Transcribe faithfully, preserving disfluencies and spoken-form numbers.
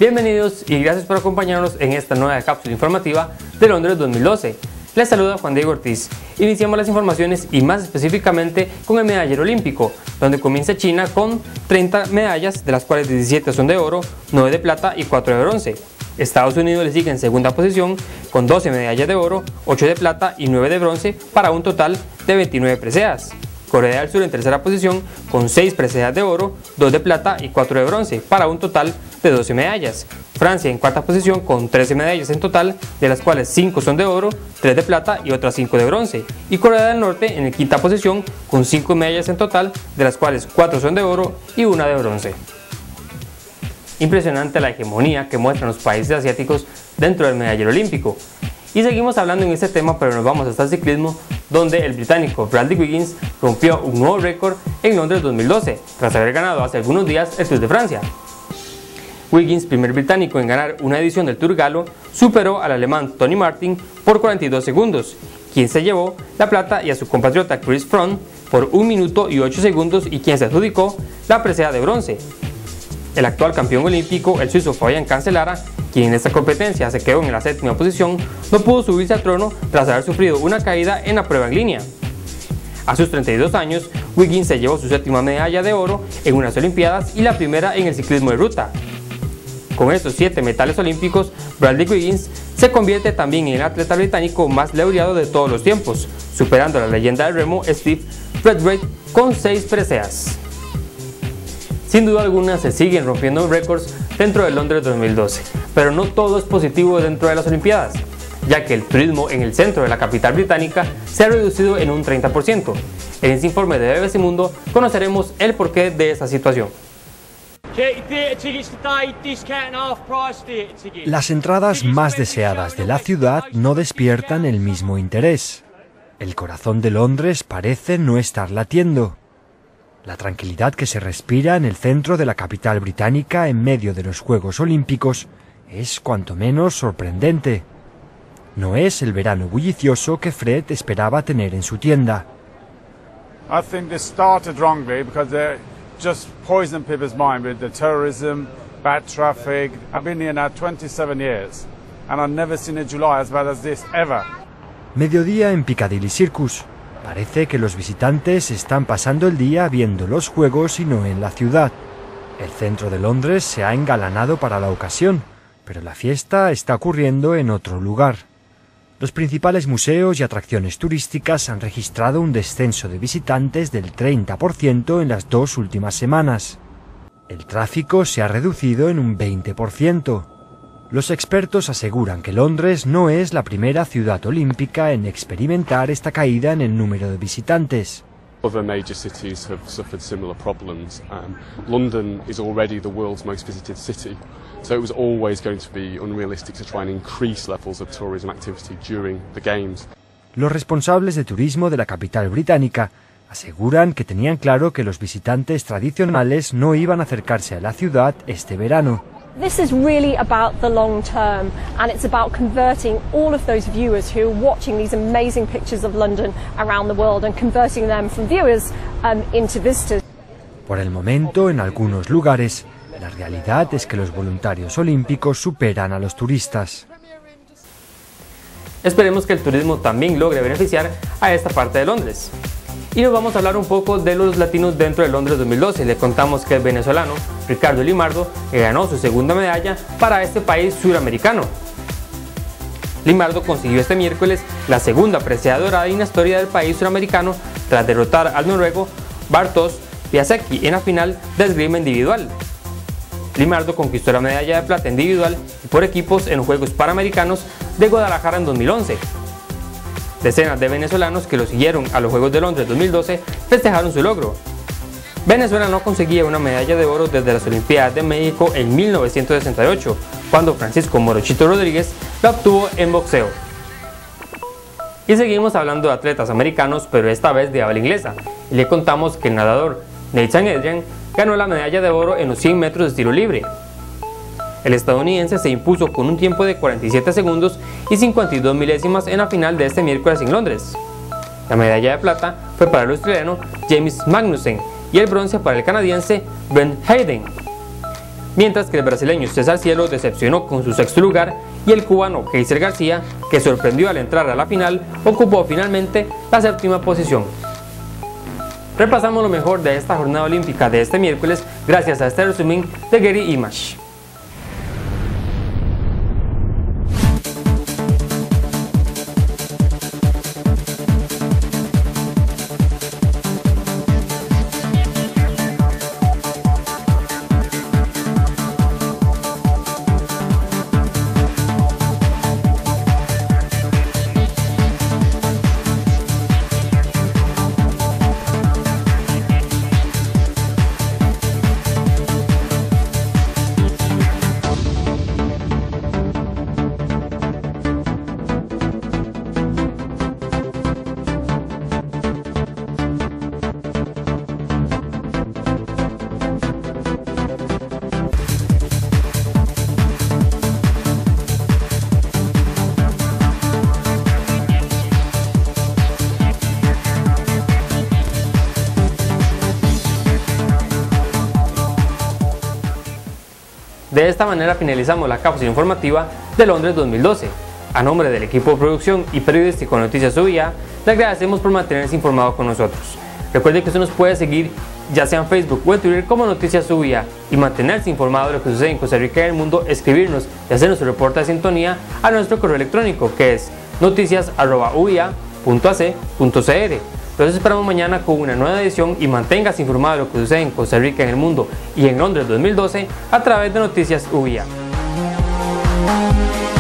Bienvenidos y gracias por acompañarnos en esta nueva cápsula informativa de Londres dos mil doce. Les saluda Juan Diego Ortiz. Iniciamos las informaciones y más específicamente con el medallero olímpico, donde comienza China con treinta medallas, de las cuales diecisiete son de oro, nueve de plata y cuatro de bronce. Estados Unidos le sigue en segunda posición con doce medallas de oro, ocho de plata y nueve de bronce para un total de veintinueve preseas. Corea del Sur en tercera posición con seis preseas de oro, dos de plata y cuatro de bronce para un total de doce medallas. Francia en cuarta posición con trece medallas en total, de las cuales cinco son de oro, tres de plata y otras cinco de bronce. Y Corea del Norte en quinta posición con cinco medallas en total, de las cuales cuatro son de oro y una de bronce. Impresionante la hegemonía que muestran los países asiáticos dentro del medallero olímpico. Y seguimos hablando en este tema, pero nos vamos hasta el ciclismo, donde el británico Bradley Wiggins rompió un nuevo récord en Londres dos mil doce, tras haber ganado hace algunos días el Tour de Francia. Wiggins, primer británico en ganar una edición del Tour Galo, superó al alemán Tony Martin por cuarenta y dos segundos, quien se llevó la plata, y a su compatriota Chris Froome por un minuto y ocho segundos, y quien se adjudicó la presea de bronce. El actual campeón olímpico, el suizo Fabian Cancellara, quien en esta competencia se quedó en la séptima posición, no pudo subirse al trono tras haber sufrido una caída en la prueba en línea. A sus treinta y dos años, Wiggins se llevó su séptima medalla de oro en unas Olimpiadas y la primera en el ciclismo de ruta. Con estos siete metales olímpicos, Bradley Wiggins se convierte también en el atleta británico más laureado de todos los tiempos, superando a la leyenda del remo Steve Redgrave con seis preseas. Sin duda alguna se siguen rompiendo récords dentro de Londres dos mil doce, pero no todo es positivo dentro de las Olimpiadas, ya que el turismo en el centro de la capital británica se ha reducido en un treinta por ciento. En este informe de B B C Mundo conoceremos el porqué de esta situación. Las entradas más deseadas de la ciudad no despiertan el mismo interés. El corazón de Londres parece no estar latiendo. La tranquilidad que se respira en el centro de la capital británica en medio de los Juegos Olímpicos es cuanto menos sorprendente. No es el verano bullicioso que Fred esperaba tener en su tienda. I think they started wrongly because they just poisoned people's mind with the terrorism, bad traffic. I've been here now twenty-seven years and I've never seen a July as bad as this ever. Mediodía en Piccadilly Circus. Parece que los visitantes están pasando el día viendo los juegos y no en la ciudad. El centro de Londres se ha engalanado para la ocasión, pero la fiesta está ocurriendo en otro lugar. Los principales museos y atracciones turísticas han registrado un descenso de visitantes del treinta por ciento en las dos últimas semanas. El tráfico se ha reducido en un veinte por ciento. Los expertos aseguran que Londres no es la primera ciudad olímpica en experimentar esta caída en el número de visitantes. Other major cities have suffered similar problems. Um, London is already the world's most visited city, so it was always going to be unrealistic to try and increase levels of tourism activity during the Games. Los responsables de turismo de la capital británica aseguran que tenían claro que los visitantes tradicionales no iban a acercarse a la ciudad este verano. This is really about the long term, and it's about converting all of those viewers who are watching these amazing pictures of London around the world and converting them from viewers um, into visitors. Por el momento, en algunos lugares, la realidad es que los voluntarios olímpicos superan a los turistas. Esperemos que el turismo también logre beneficiar a esta parte de Londres. Y nos vamos a hablar un poco de los latinos dentro de Londres dos mil doce. Le contamos que el venezolano Ricardo Limardo ganó su segunda medalla para este país suramericano. Limardo consiguió este miércoles la segunda presea dorada en la historia del país suramericano tras derrotar al noruego Bartosz Piasecki en la final de esgrima individual. Limardo conquistó la medalla de plata individual y por equipos en los Juegos Panamericanos de Guadalajara en dos mil once. Decenas de venezolanos que lo siguieron a los Juegos de Londres dos mil doce festejaron su logro. Venezuela no conseguía una medalla de oro desde las Olimpiadas de México en mil novecientos sesenta y ocho, cuando Francisco Morochito Rodríguez la obtuvo en boxeo. Y seguimos hablando de atletas americanos, pero esta vez de habla inglesa, y le contamos que el nadador Nathan Edrian ganó la medalla de oro en los cien metros de tiro libre. El estadounidense se impuso con un tiempo de cuarenta y siete segundos y cincuenta y dos milésimas en la final de este miércoles en Londres. La medalla de plata fue para el australiano James Magnussen y el bronce para el canadiense Brent Hayden. mientras que el brasileño César Cielo decepcionó con su sexto lugar y el cubano Keiser García, que sorprendió al entrar a la final, ocupó finalmente la séptima posición. Repasamos lo mejor de esta jornada olímpica de este miércoles gracias a este resumen de Getty Images. De esta manera finalizamos la cápsula informativa de Londres dos mil doce. A nombre del equipo de producción y periodístico de Noticias U V A, le agradecemos por mantenerse informado con nosotros. Recuerde que usted nos puede seguir ya sea en Facebook o en Twitter como Noticias U V A y mantenerse informado de lo que sucede en Costa Rica y en el mundo, escribirnos y hacernos su reporte de sintonía a nuestro correo electrónico que es noticias arroba u v a punto a c punto c r. Entonces esperamos mañana con una nueva edición y manténgase informado de lo que sucede en Costa Rica, en el mundo y en Londres dos mil doce a través de Noticias U V A.